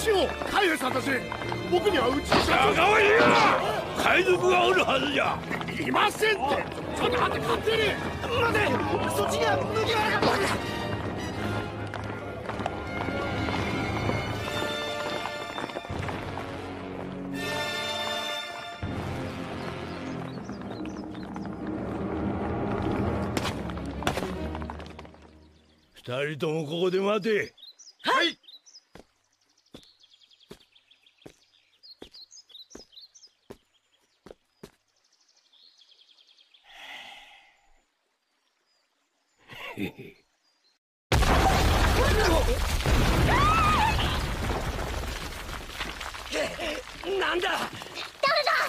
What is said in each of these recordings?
しよう海兵さんたち。僕にはうちの社長かわいいな。海賊がおるはずじゃ。 いませんって。ちょっと待って、勝手に。待て、そっちが麦わらが僕だ。 二人ともここで待て。 はい。 なんだ。 誰だ。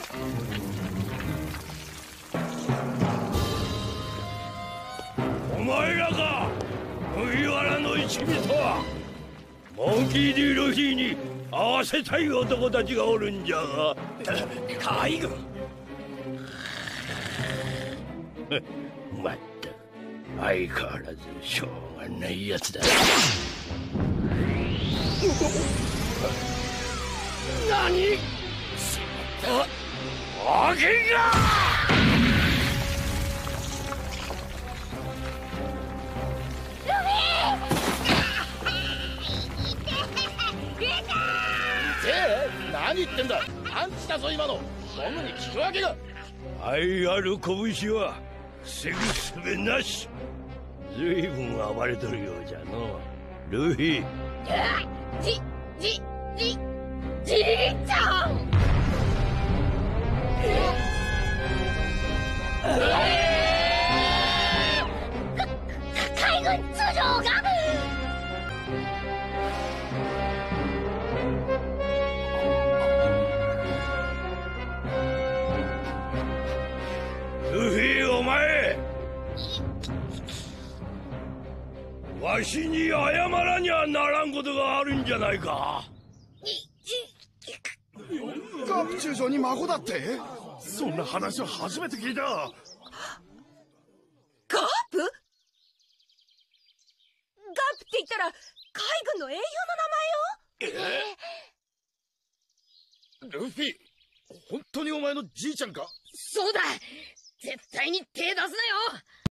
お前らか。麦わらの一味とは。モンキー・ディ・ルフィに合わせたい男たちがおるんじゃが。 海軍。 まったく相変わらずしょうがないやつだ。 何。 おきが。 何言ってんだ。パンチだぞ今の。ゴムに聞くわけが。 愛ある拳は防ぐすべなし。ずいぶん暴れとるようじゃのルフィ。 じりりんちゃん。海軍通常が。 ルフィお前、わしに謝らにゃならんことがあるんじゃないか。 ガープ中将に孫だって。そんな話は初めて聞いた。 ガープ？ガープって言ったら海軍の英雄の名前よ。 ルフィ、本当にお前のじいちゃんか？ そうだ。絶対に手出すなよ。